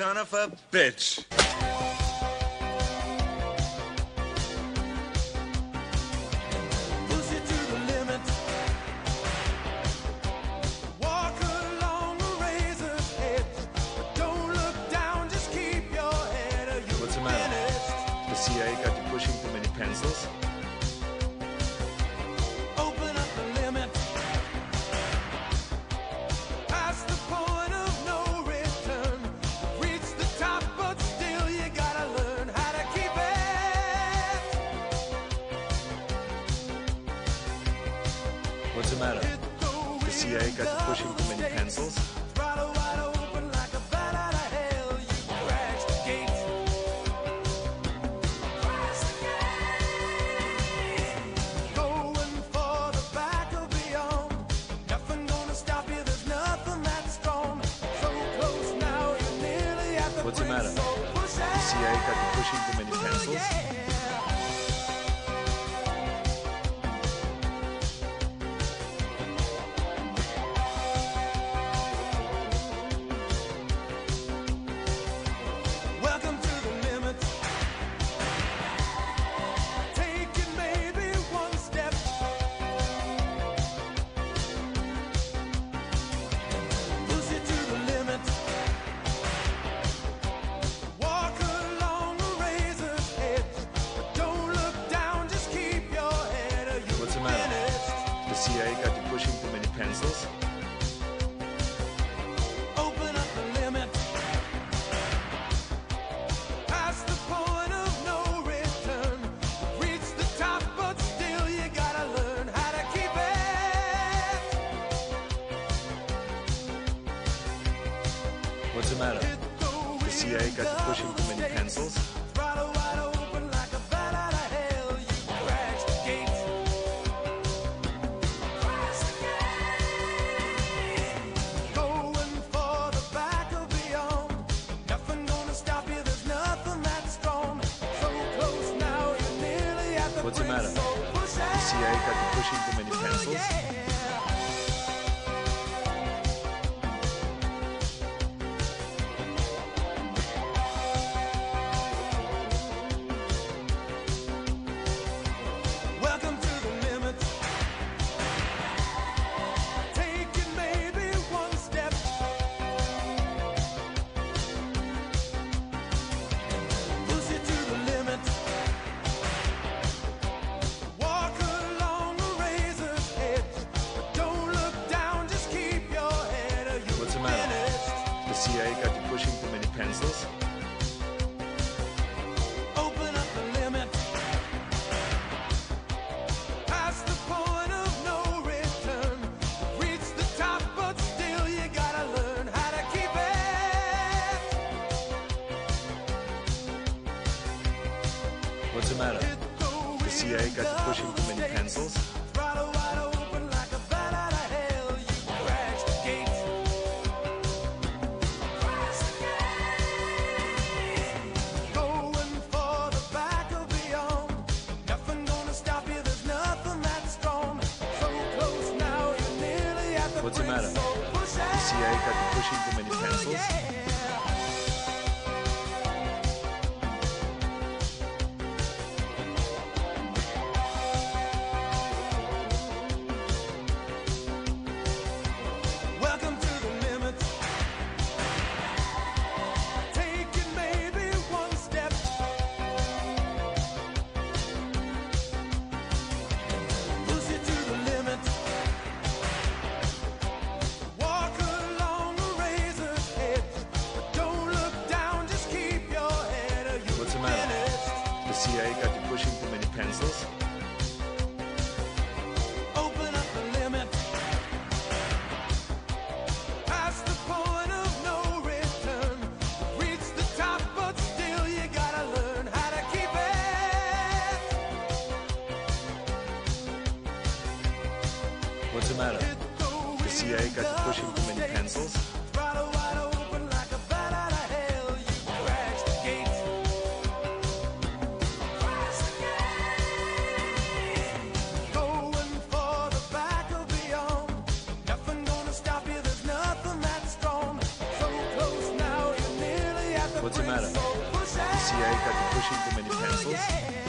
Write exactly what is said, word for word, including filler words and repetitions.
son of a bitch. Pencils. Open up the limit. Past the point of no return. Reach the top, but still you gotta learn how to keep it. What's the matter? The C I A got you pushing too many pencils? What's the matter? The C I A got you pushing too many pencils? Welcome to the limit. Take it maybe one step. Push it to the limit. The C I A got you pushing too many pencils? Open up the limit. Past the point of no return. Reach the top, but still you gotta learn how to keep it. What's the matter? The C I A got you pushing too many pencils? What's the matter? The C I A got you pushing too many pencils? Welcome to the limit. Take it maybe one step. Push it to the limit. Walk along a razor's edge. Don't look down, just keep your head. Or you What's the matter? The C I A got you pushing too many pencils? Open up the limit. Past the point of no return. Reach the top, but still you gotta learn how to keep it. What's the matter? The C I A got you pushing too many pencils? Throttle wide open like a bat out of hell. You crash the gate. Going for the back or beyond. Nothing gonna stop you. There's nothing that strong. So close now, you're nearly at the What's the brink, matter? so push The C I A got you pushing too many pencils? Welcome to the limit. Take it maybe one step. Push it to the limit. Walk along a razor's edge. Don't look down, just keep your head. Or you What's the matter? The C I A got you pushing too many pencils? Open up the limit. Past the point of no return. Reach the top, but still you gotta learn how to keep it. What's the matter? The C I A got you pushing too many pencils? Throttle wide open like a bat out of hell. You crash the gate. Going for the back or beyond. Nothing gonna stop you. There's nothing that strong. So close now, you're nearly pushing too many temples.